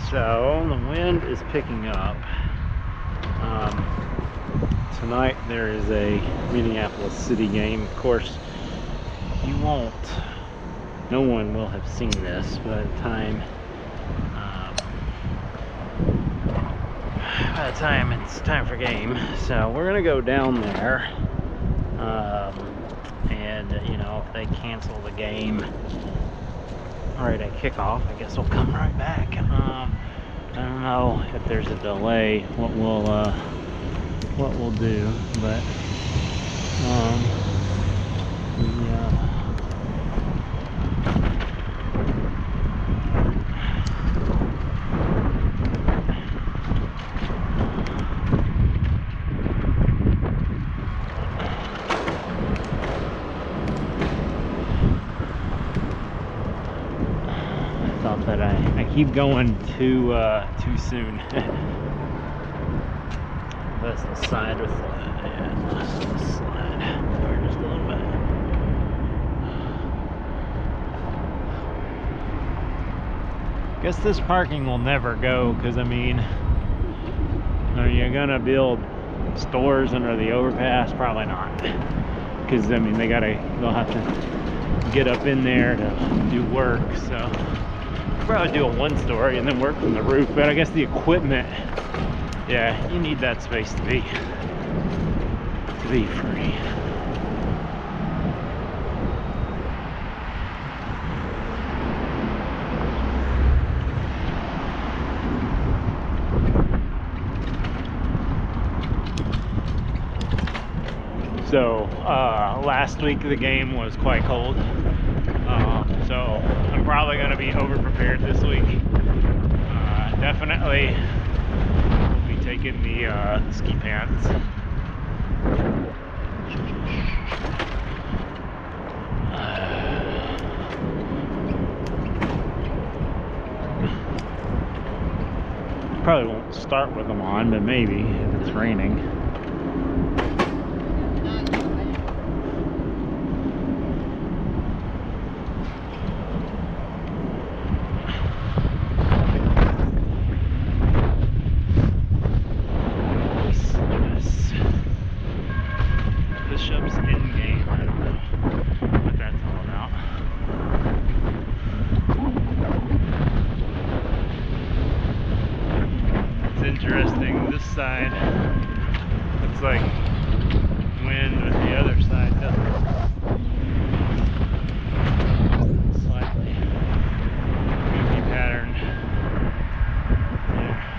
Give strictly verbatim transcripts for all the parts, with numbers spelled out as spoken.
So the wind is picking up. Um, tonight there is a Minneapolis City game. Of course, you won't, no one will have seen this by the time, um, by the time it's time for game. So we're gonna go down there, um, and you know, if they cancel the game right at kickoff, I guess we'll come right back. Um, I don't know if there's a delay, what we'll uh, what we'll do, but um, we, uh, that I, I keep going too uh, too soon. That's the side with the, yeah, that's the slide forward just a little bit. Guess this parking will never go, because I mean, are you gonna build stores under the overpass? Probably not, because I mean they gotta they'll have to get up in there to do work. So probably do a one story and then work from the roof, but I guess the equipment, yeah, you need that space to be to be free. So uh, last week the game was quite cold. Um, so I'm probably going to be over prepared this week. Uh, definitely will be taking the uh, ski pants. Probably won't start with them on, but maybe if it's raining. Interesting, this side looks like wind, but the other side doesn't. Slightly goofy pattern there.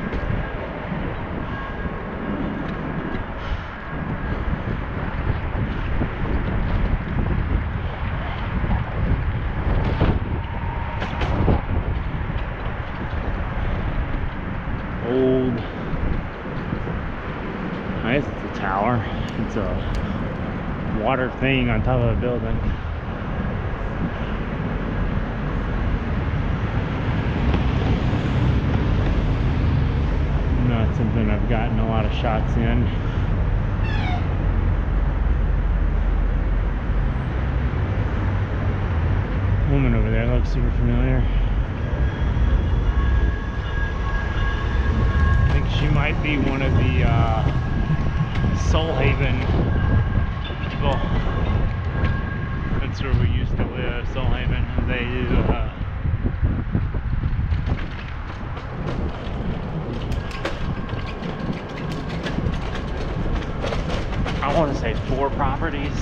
Old, I guess it's a tower. It's a water thing on top of a building. Not something I've gotten a lot of shots in. Woman over there looks super familiar. She might be one of the uh, Soulhaven people. That's where we used to live, Soulhaven. They do uh, I want to say four properties.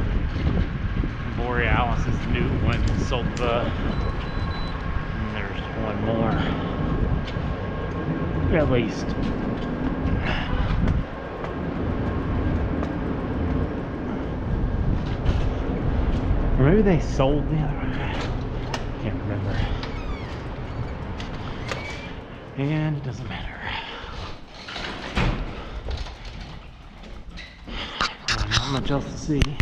Borealis is the new one, Sulva, and there's one more. At least. Or maybe they sold the other one. Can't remember. And it doesn't matter. Uh, not much else to see.